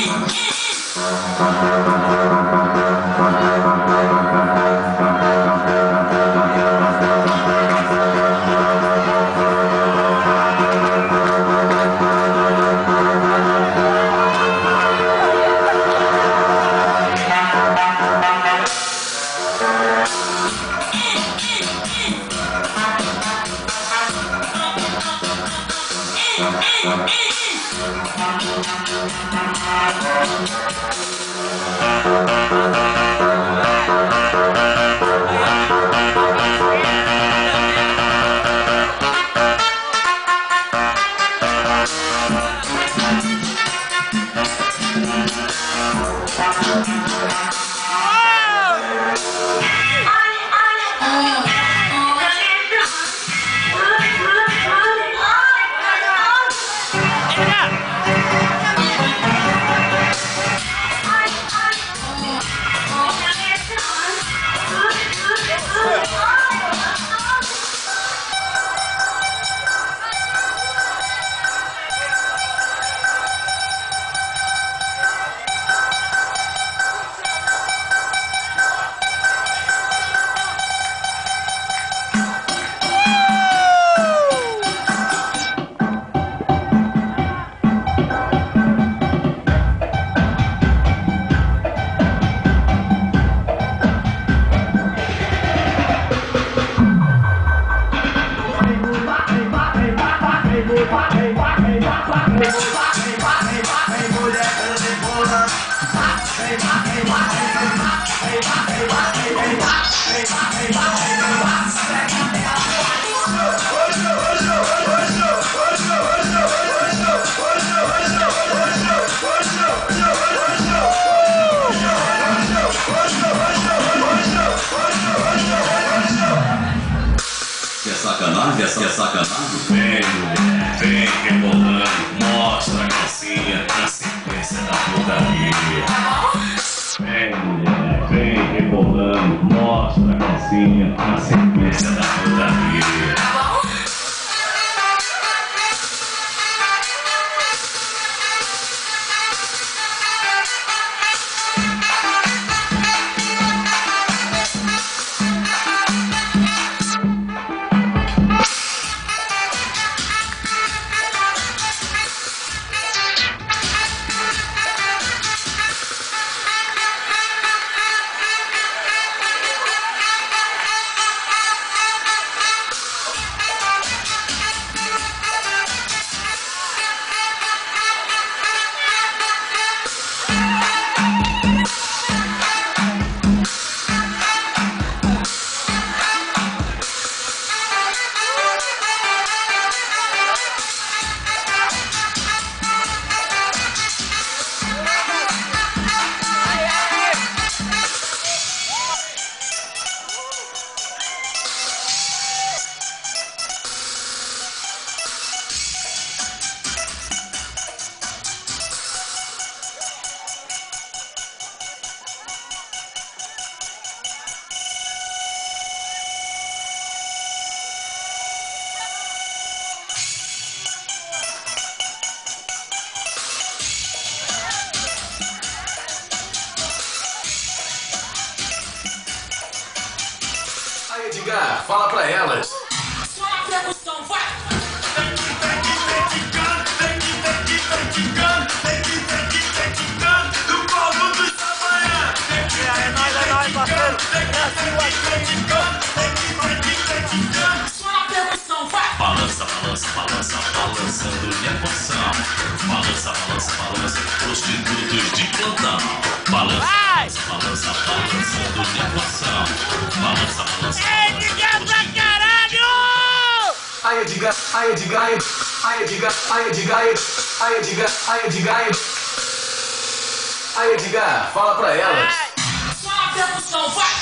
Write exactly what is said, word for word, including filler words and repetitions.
Quer sacanagem? Quer sacanagem? Vem, mulher, vem rebolando, mostra a calcinha na sequência da putaria. Vem, mulher, vem rebolando, mostra a calcinha na sequência da putaria. Aí, Edgar, fala pra elas. Só a percussão, vai! Do povo do Sabanha. É nóis, é nóis, parceiro. Só a percussão, vai! Balança, balança, balança, balançando minha equação. Balança, balança, balança, prostitutos de plantão. Balança, balança, balançando minha equação. Balança, balança, balança, Caralho! Aí, Edgar, aí, Edgar, aí, Edgar, aí, Edgar, aí, Edgar, aí, Edgar. Aí, Edgar, fala pra elas. Só a percussão, vai!